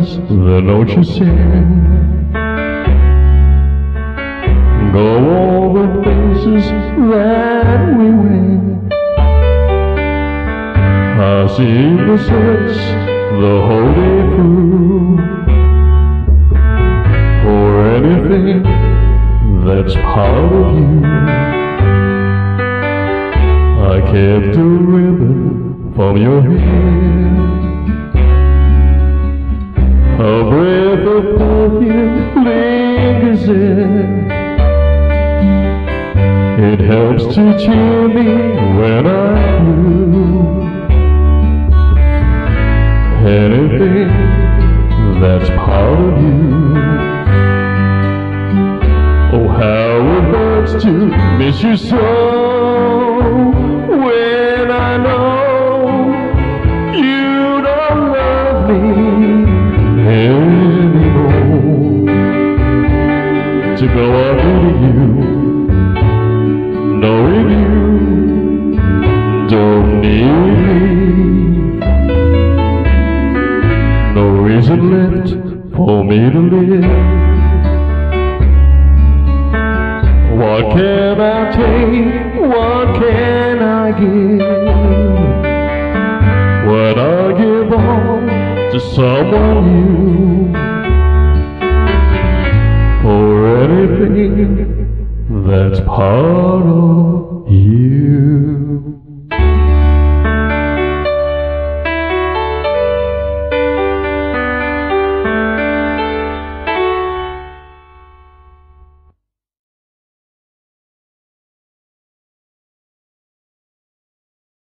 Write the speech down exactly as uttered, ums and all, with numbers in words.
eyes, the note you sing, go all the places that we went. I seem to search the whole day through for anything that's part of you. I kept a ribbon from your hair, a breath of perfume lingers there. It helps to cheer me when I'm blue. Anything that's part of you. Oh, how it hurts to miss you so, when I know you don't love me anymore. To go on with you, knowing you don't need me. No reason left for me to live. What can I take? What can I give? When I give all to someone new, for anything that's part of you.